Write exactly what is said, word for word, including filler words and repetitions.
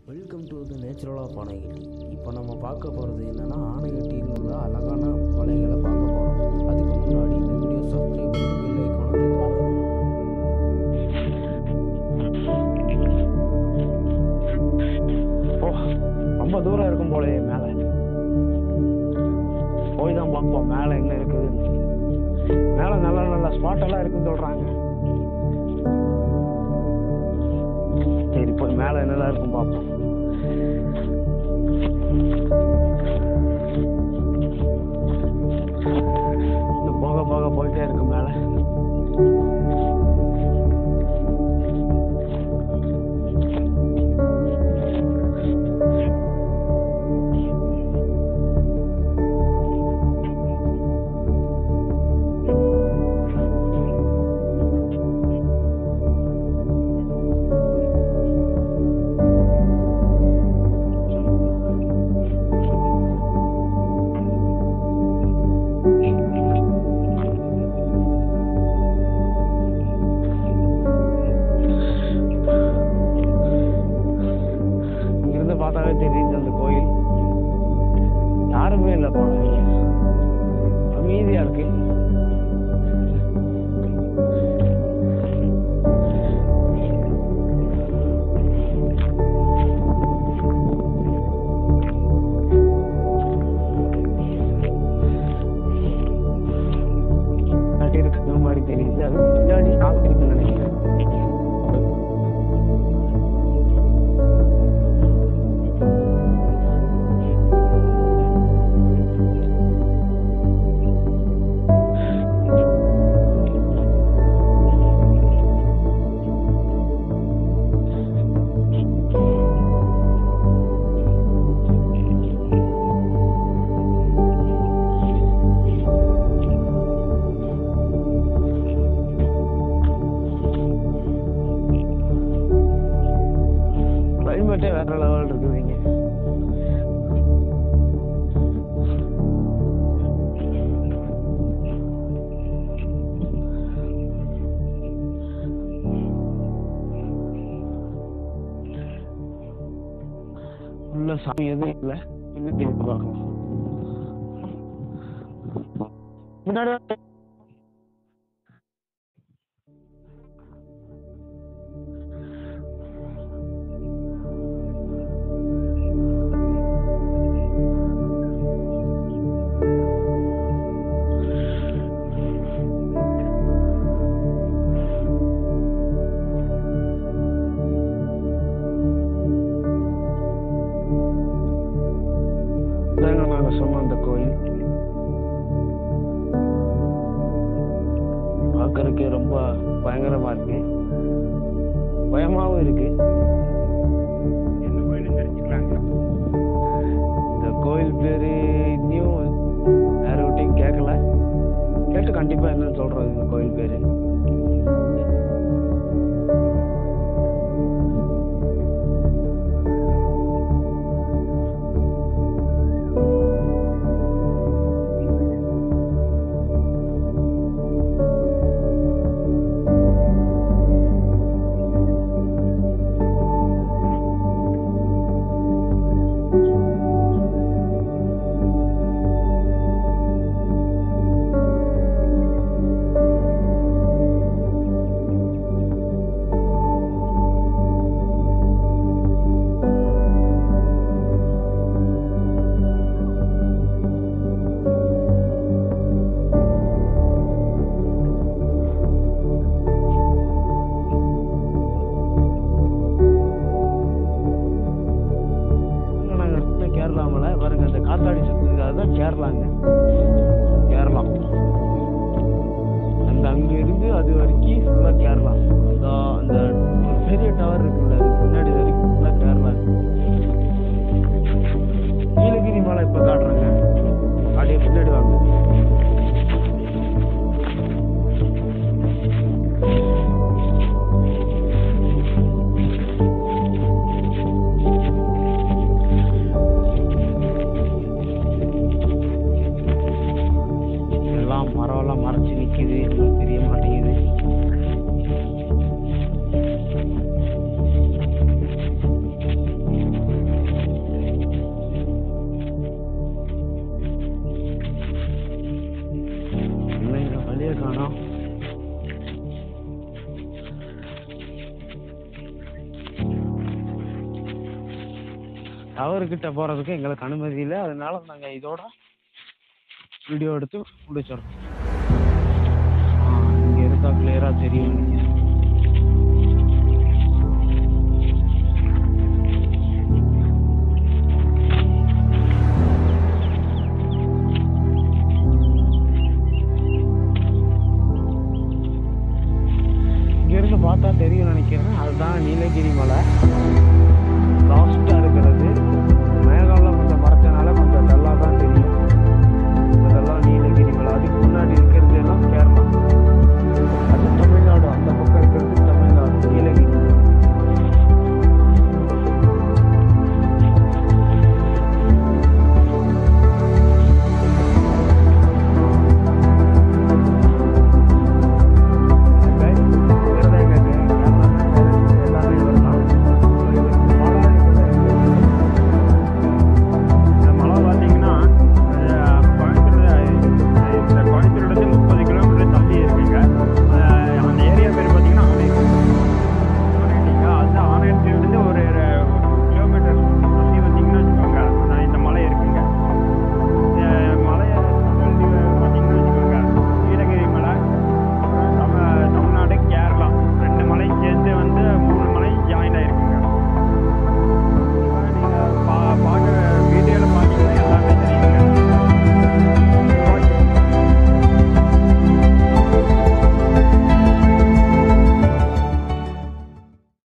Welcome to the natural of Anaikatti. இப்போ நம்ம பார்க்க போகிறது என்னென்னா, ஆனைக்கட்டியில் உள்ள அழகான மலைகளை பார்க்க போகிறோம். அதுக்கு முன்னாடி இந்த வீடியோ சப்ஸ்கிரைப் பண்ணி பெல் ஐக்கானை கிளிக் பண்ணுங்க. ஓ, ரொம்ப தூரம் இருக்கும் போலயே. மேலே போய் தான் பார்ப்போம் மேலே என்ன இருக்குதுன்னு. மேலே நல்ல நல்ல ஸ்பாட்டெல்லாம் இருக்குன்னு சொல்கிறாங்க. சரி, போய் மேலே என்னதான் இருக்கும் பார்ப்போம். இன்னும் போக போக போயிட்டே இருக்கு மேலே. பார்த்தாவே தெரியுது அந்த கோயில். யாருமே இல்லை போல, அமைதியா இருக்கு. இருக்கிற மாதிரி தெரியுது. அது பின்னாடி சாப்பிட்டு நினைக்கிறேன். கிளைமேட்டே வேற லெவல் இருக்குதுங்க. உள்ள சாமி எதுவும் இல்லை. இன்னும் திருப்பி பார்க்கலாம். முன்னாடி நாங்க சொன்ன அந்த கோயில் பார்க்கறதுக்கே ரொம்ப பயங்கரமா இருக்கு, பயமாவும் இருக்கு. என்ன கோயில் தெரிஞ்சுக்கலாங்க? இந்த கோயில் பேரு இன்னும் யார்கிட்டையும் கேட்கல. கேட்டு கண்டிப்பா என்னன்னு சொல்றது இந்த கோயில் பேரு. டவர்கிட்ட போகிறதுக்கு எங்களுக்கு அனுமதி இல்லை. அதனால நாங்கள் இதோட வீடியோ எடுத்து முடிச்சிடறோம். இங்கே இருக்கா கிளியராக தெரியும்.